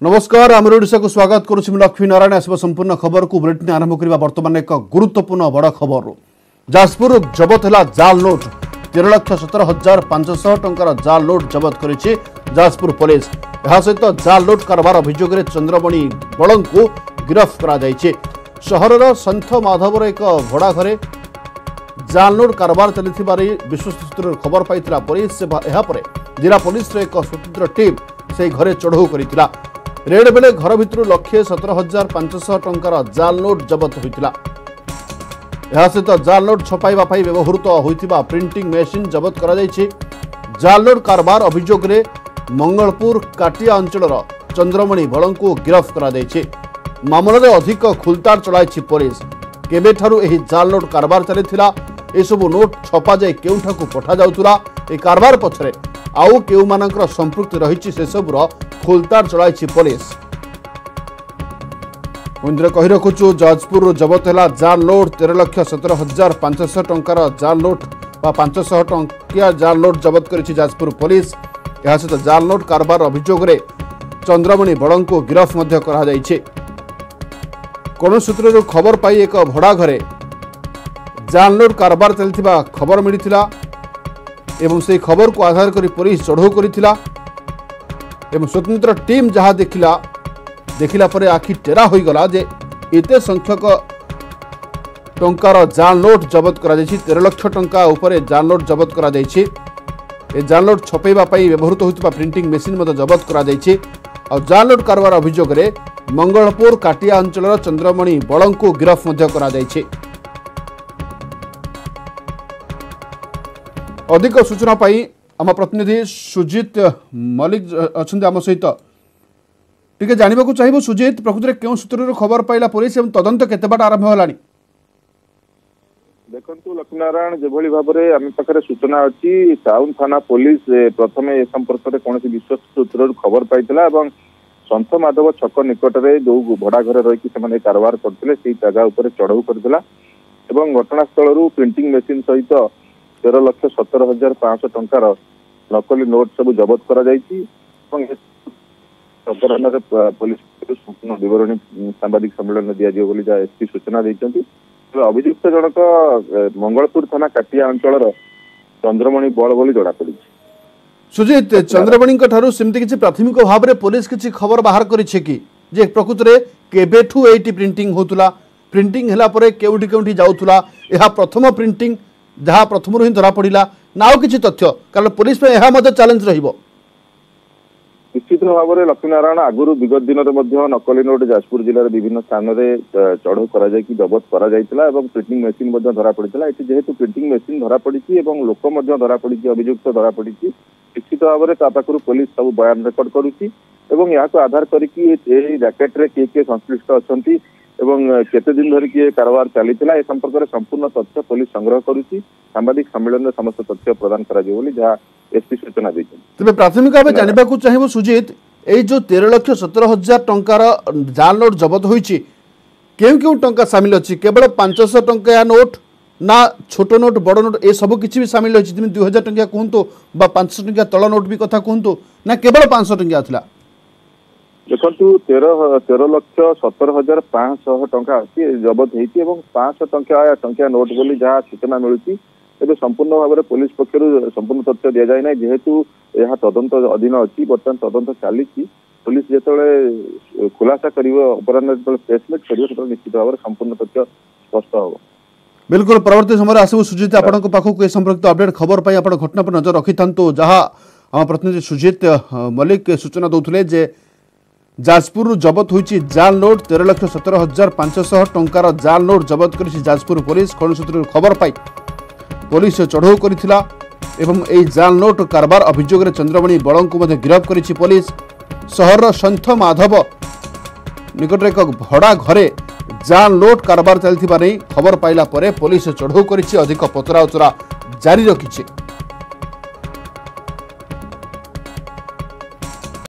नमस्कार आम ओडिशा को स्वागत करुच्ची लक्ष्मी नारायण आसवा संपूर्ण खबर को बुलेटिन आरंभ करबा वर्तमान एक गुरुत्वपूर्ण बड़ खबर जाजपुर जबत है जाल नोट 13,17,500 टंकार जाल नोट जबत करिछि जाजपुर पुलिस। यह सहित जाल नोट कारबार अभियोग चंद्रमणि बल को गिरफ्त करा जायछि। शहरर सन्थ माधवर एक भड़ा घरे जाल नोट कारबार चली विश्वस्त सूत्र खबर पाई पुलिस। जिला पुलिस एक स्वतंत्र टीम से घरे चढ़ऊ करिथिला। रेड बेले घर भितर 1,17,500 टंकार जाल नोट जबत होइतिला। यह सहित जाल नोट छपाइबा पाई व्यवहृत होइतिबा प्रिंटिंग मेसिन जबत करा जायछि। जाल नोट कारबार अभियोग रे मंगलपुर काटिया अंचल चंद्रमणि बल को गिरफ्त करा जायछि। मामलें अधिक खुलताड़ चलाइछि पुलिस। केबेठारु एही जाल नोट कारबार चलिथिला, एसबु नोट छपा जाय केउठाकु पठा जाउतुला, ए कारबार पछरे आउ केउ मानकर संपृक्ति रहिछि से सबुर खुलताड़ चलाइछि पुलिस। पुंजरे कहि रखुछु जाजपुर जबत है जाल नोट 13,17,500 टंकार जाल नोट बा 500 टंकिया जाल नोट जबत करिछि जाजपुर पुलिस। यह सहित जाल नोट कारबार अभियोग रे चंद्रमणि बल को गिरफ्त मध्य करा जायछि। कोन सूत्र खबर पाई एक भड़ा घरे जाल नोट कारबार चलथिबा खबर मिलिथिला एवं से खबर को आधार करी पुलिस चढ़ऊ करिथिला एवं स्वतंत्र टीम जहाँ देखिला परे आखि टेरा होई गला जे एते संख्यक टंकार जाल नोट जबत करा जायछि। 13 लाख टंका ऊपर जाल नोट जबत करा जायछि। ए जाल नोट छपेबा पाई व्यवहृत होइतबा प्रिंटिंग मेसिन मते जबत करा जायछि। आ जाल नोट कारबार अभियोग रे मंगलपुर काटिया अंचल चंद्रमणि बल को गिरफ्त मध्य करा जायछि। अधिक सूचना पाई आम प्रतिनिधि सुजित मलिक अच्छा आम सहित टिके जानवा चाहिए। सुजित प्रकृति में क्यों सूत्र खबर पाइला पुलिस एवं तदंत केते बाट आरंभ होलानी? देखंतु लक्ष्मीनारायण जेभली भाबरे आम पाखरे सूचना अछि टाउन थाना पुलिस प्रथमे ए संपर्क में कौन विश्वस्त सूत्र खबर पाइला एवं सन्थ माधव छक निकट में जो भड़ा घर रही से कारबार करते से जगह उपर चढ़ऊ करथिला एवं घटनास्थल प्रिंटिंग मेसिन सहित 13,17,500 टंकार नकली नोट सब जबत करा जायछि। पुलिस संपूर्ण विवरणी सांबादिक सम्मेलन में दिया बोली एसपी सूचना देइछन्ति। अभियुक्त जनक मंगलपुर थाना काटिया अंचल चंद्रमणि बल बोली जଣା पड़िछि। सुजित चंद्रमणि ठारू सेमति किछि प्राथमिक भाव में पुलिस किछि खबर बाहर करिछि कि जे प्रकृति रे केबेठू एटी प्रिंटिंग होतुला, प्रिंटिंग हला परे केउठी केउठी जाउतुला, एहा प्रथम प्रिंटिंग जहाँ प्रथम ही धरा पड़ा ना कि तथ्य कारण पुलिस में यह चैलेंज रहिबो? निश्चित भाव में लक्ष्मीनारायण आगुरी विगत दिन में नकली नोट जाजपुर जिले विभिन्न स्थान में चढ़ऊ कर जबत कर प्रिंटिंग मेसिन धरा पड़ा। ये जेहेतु प्रिंटिंग मेसिन धरा पड़ी लोक धरा पड़ी अभियुक्त धरा पड़ी निश्चित भाव में पाखु पुलिस सब बयान रेकर्ड करुच्ची यहाँ आधार करके जैकेट्रे किए संश्लिष्ट अच्छा केते दिन धरिक कारबार चली ए संपर्क में संपूर्ण तथ्य पुलिस संग्रह करुच्ची। सांबादिक सम्मेलन में समस्त तथ्य प्रदान करा एसपी सूचना देते। तेज प्राथमिक भाव जानवा चाहिए सुजित ये जो 13,17,000 टंकार जाल नोट जबत होइछि केउ केउ टंका सामिल अछि? केवल 500 टंका नोट ना छोट नोट बड़ नोट ए सब किछि भी सामिल अछि? 2000 टंका कहतु बा 500 टंका तल नोट भी कथा कहतु ना केवल 500 टंका थिला? देखु 13,17,500 टंका अच्छी जबत होती 500 टंका नोट बोली जहाँ सूचना मिलूँ एवं संपूर्ण भाव में पुलिस पक्षर संपूर्ण तथ्य दि जाए ना जेहेतु यह तदंत अधीन अच्छी बर्तमान तदंत चली पुलिस जो खुलासा कर प्रेसमिट कर निश्चित भाव में संपूर्ण तथ्य स्पष्ट हम। बिल्कुल परवर्ती समय आसबू सुजित आपको पाखक ए संपर्कित अपडेट खबर पाई आप घटना पर नजर रखि था जहाँ आम प्रतिनिधि सुजित मलिक सूचना दौले जे जाजपुर जबत होइछि जाल नोट 13,17,500 टंकार जाल नोट जबत करिछि जाजपुर पुलिस। कोन सूत्र खबर पाई पुलिस चढ़ऊ करिथिला एवं ए जाल नोट कारबार अभियोग रे चंद्रमणि बल को गिरफ्त करिछि पुलिस। शहर सन्थ माधव निकट एक भड़ा घरे जाल नोट कारबार चलथिबा नै खबर पाइला परे पुलिस चढ़ऊ करिछि अधिक पचरा उचरा जारी रखिछि।